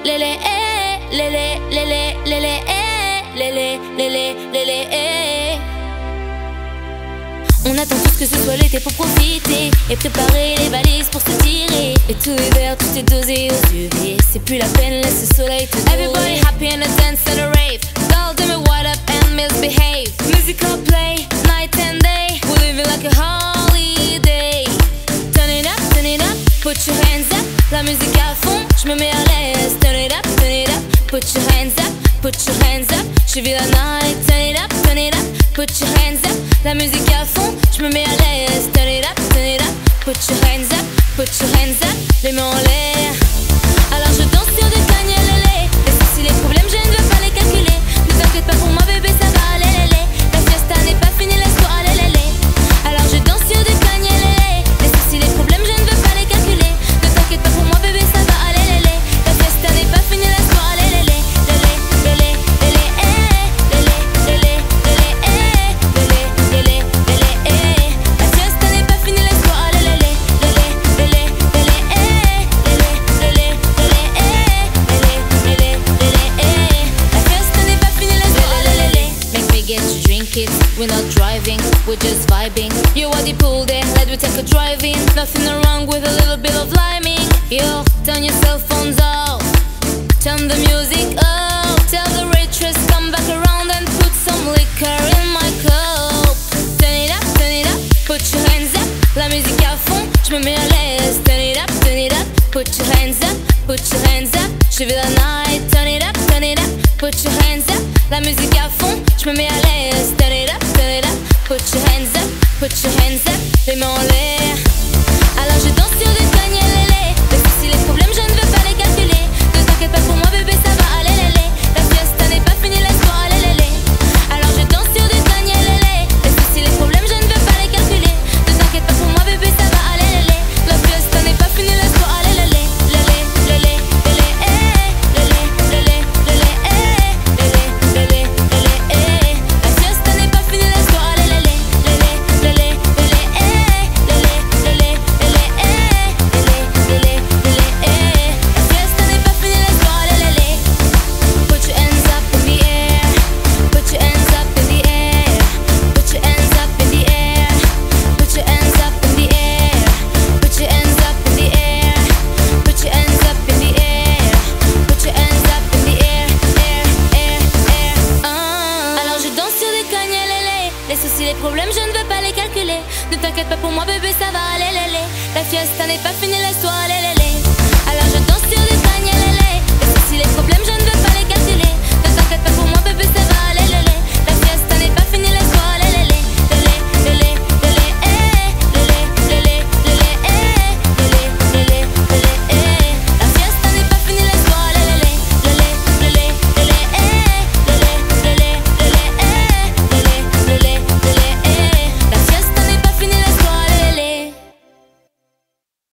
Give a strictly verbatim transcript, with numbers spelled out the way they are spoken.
lélé, eh, lélé, lélé, lélé, eh, lélé, lélé, lélé, eh. On attend tous que ce soit l'été pour profiter et préparer les valises pour se tirer. Et tout est vert, tout est dosé aux U V. C'est plus la peine, laisse le soleil te dorer. Everybody happy in a dance and a rave. Girl, do me what up and misbehave. Musical play, night and day. We're living like a holiday. Turn it up, turn it up, put your hands up. La musique à fond, je me mets à l'aise. Turn it up, turn it up, put your hands up, put your hands up. Je vis la night, turn it up, turn it up, put your hands up. La musique à fond, je me mets à l'aise. Turn it up, turn it up, put your hands up, put your hands up. Les mains en l'air. Alors je danse sur du Kanyelele. Les soucis, les problèmes, je ne veux pas les calculer. Ne t'inquiète pas pour moi bébé, ça va aller lélé. La fiesta n'est pas finie, laisse-toi aller lélé. Alors je danse sur du Kanyelele. Les soucis, les problèmes, je ne veux pas les calculer. Ne t'inquiète pas pour moi bébé, ça va aller lélé. La fiesta n'est pas finie, laisse-toi aller lélé. Lélé, lélé, lélé, eh. Lélé, lélé, lélé, eh. Lélé, lélé, lélé, eh. La fiesta n'est pas finie, laisse-toi aller lélé. Lélé, lélé, lélé, eh. Lélé, lélé, lélé, eh. Lélé, lélé, lélé, eh. La fiesta n'est pas finie, laisse-toi aller lélé. Make me get to drink it. We're not driving, we're just vibing. You are the pool there, let me take a drive in. Nothing wrong with a little bit of liming. Yo, turn your cell phones off. Turn the music up. Tell the waitress come back around and put some liquor in my cup. Turn it up, turn it up, put your hands up. La musique à fond, je me mets à l'aise. Turn it up, turn it up, put your hands up, put your hands up. Je vis la night, turn it up, turn it up, put your hands up. La musique à fond, je me mets à l'aise. Turn it up, turn it up, put your hands up, put your hands up. Les mains en l'air. Alors je danse sur du Kanyelele.